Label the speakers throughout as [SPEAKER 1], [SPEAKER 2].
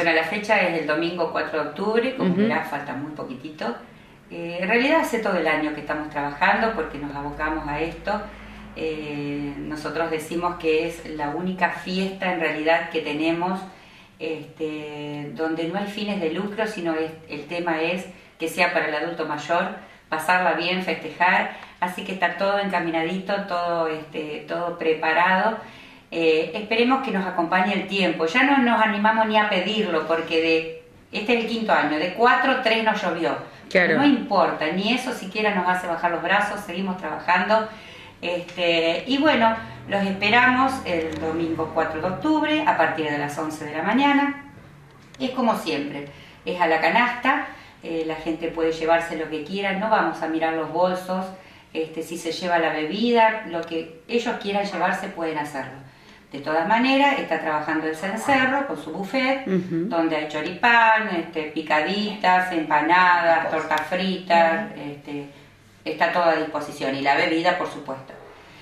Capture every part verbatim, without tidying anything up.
[SPEAKER 1] Bueno, la fecha es el domingo cuatro de octubre, como verás, uh-huh. falta muy poquitito. Eh, en realidad hace todo el año que estamos trabajando porque nos abocamos a esto. Eh, nosotros decimos que es la única fiesta en realidad que tenemos este, donde no hay fines de lucro, sino es, el tema es que sea para el adulto mayor, pasarla bien, festejar, así que está todo encaminadito, todo, este, todo preparado. Eh, esperemos que nos acompañe el tiempo, ya no nos animamos ni a pedirlo porque de, este es el quinto año, de cuatro, tres nos llovió, claro. No importa, ni eso siquiera nos hace bajar los brazos, seguimos trabajando. Este, y bueno, los esperamos el domingo cuatro de octubre a partir de las once de la mañana. Es como siempre, es a la canasta, eh, la gente puede llevarse lo que quiera, no vamos a mirar los bolsos, este, si se lleva la bebida, lo que ellos quieran llevarse pueden hacerlo. De todas maneras, está trabajando el cencerro con su buffet, uh-huh. donde hay choripán, este, picaditas, empanadas, tortas fritas, uh-huh. este, está todo a disposición, y la bebida, por supuesto.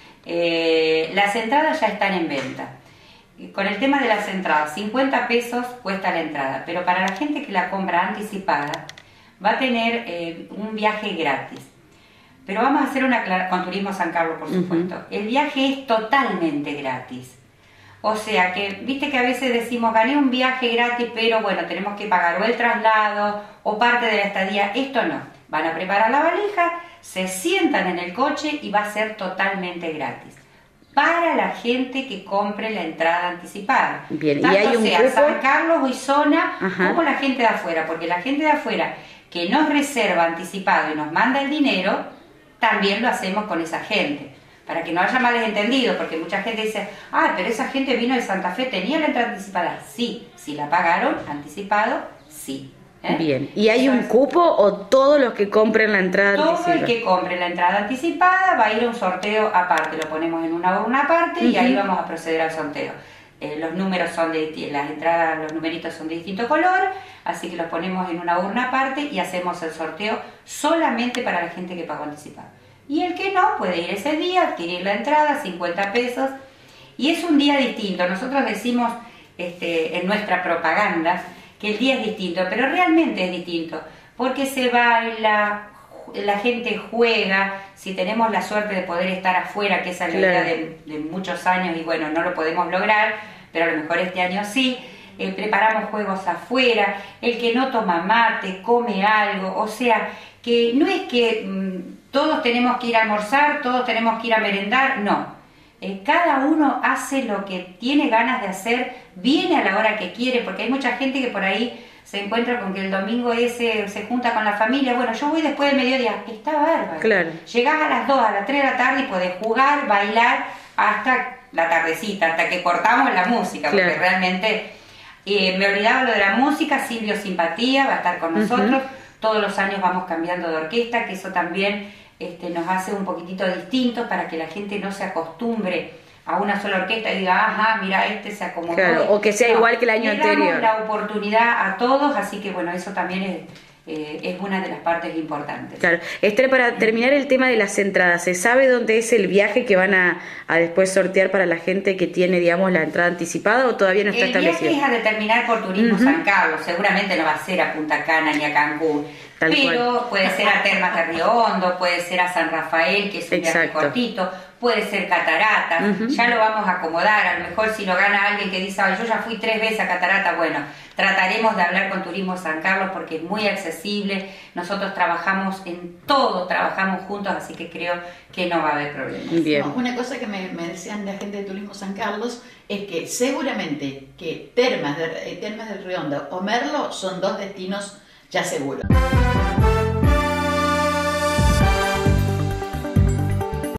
[SPEAKER 1] Eh, las entradas ya están en venta. Con el tema de las entradas, cincuenta pesos cuesta la entrada, pero para la gente que la compra anticipada, va a tener eh, un viaje gratis. Pero vamos a hacer una con Turismo San Carlos, por supuesto. Uh-huh. El viaje es totalmente gratis. O sea que, viste que a veces decimos, gané un viaje gratis, pero bueno, tenemos que pagar o el traslado o parte de la estadía. Esto no. Van a preparar la valija, se sientan en el coche y va a ser totalmente gratis. Para la gente que compre la entrada anticipada. Bien, tanto y hay un sea cupo... San Carlos y zona, ajá. como la gente de afuera, porque la gente de afuera que nos reserva anticipado y nos manda el dinero, también lo hacemos con esa gente. Para que no haya malentendido, porque mucha gente dice, ah, pero esa gente vino de Santa Fe, ¿tenía la entrada anticipada? Sí, si la pagaron anticipado, sí. ¿Eh? Bien, ¿y hay Eso un es... cupo o todos los que compren la entrada todo anticipada? Todo el que compre la entrada anticipada va a ir a un sorteo aparte, lo ponemos en una urna aparte uh-huh. y ahí vamos a proceder al sorteo. Eh, los números son de, las entradas, los numeritos son de distinto color, así que los ponemos en una urna aparte y hacemos el sorteo solamente para la gente que pagó anticipado. Y el que no, puede ir ese día, adquirir la entrada, cincuenta pesos, y es un día distinto. Nosotros decimos este, en nuestra propaganda que el día es distinto, pero realmente es distinto, porque se baila, la gente juega, si tenemos la suerte de poder estar afuera, que esa es la idea de, de muchos años, y bueno, no lo podemos lograr, pero a lo mejor este año sí, eh, preparamos juegos afuera, el que no toma mate, come algo, o sea, que no es que mmm, todos tenemos que ir a almorzar, todos tenemos que ir a merendar, no. Eh, cada uno hace lo que tiene ganas de hacer, viene a la hora que quiere, porque hay mucha gente que por ahí se encuentra con que el domingo ese se junta con la familia, bueno, yo voy después del mediodía, está bárbaro. Claro. Llegás a las dos, a las tres de la tarde y podés jugar, bailar hasta la tardecita, hasta que cortamos la música, claro. porque realmente eh, me olvidaba lo de la música, Silvio Simpatía va a estar con nosotros, uh-huh. todos los años vamos cambiando de orquesta, que eso también este, nos hace un poquitito distinto para que la gente no se acostumbre a una sola orquesta y diga, ajá, mira, este se acomodó. Claro, o que sea no, igual que el año anterior. Le damos la oportunidad a todos, así que bueno, eso también es, eh, es una de las partes importantes. Claro. Esther, para terminar el tema de las entradas, ¿se sabe dónde es el viaje que van a, a después sortear para la gente que tiene, digamos, la entrada anticipada o todavía no está establecido? El viaje es a determinar por Turismo uh-huh. San Carlos, seguramente no va a ser a Punta Cana ni a Cancún. Tal pero cual. Puede ser a Termas de Río Hondo, puede ser a San Rafael, que es un Exacto. viaje cortito, puede ser Cataratas, uh-huh. ya lo vamos a acomodar, a lo mejor si lo gana alguien que dice, ay, yo ya fui tres veces a Cataratas, bueno, trataremos de hablar con Turismo San Carlos porque es muy accesible, nosotros trabajamos en todo, trabajamos juntos, así que creo que no va a haber problemas. Bien.
[SPEAKER 2] No, una cosa que me, me decían la gente de Turismo San Carlos es que seguramente que Termas de, Termas del Río Hondo o Merlo son dos destinos ya seguros.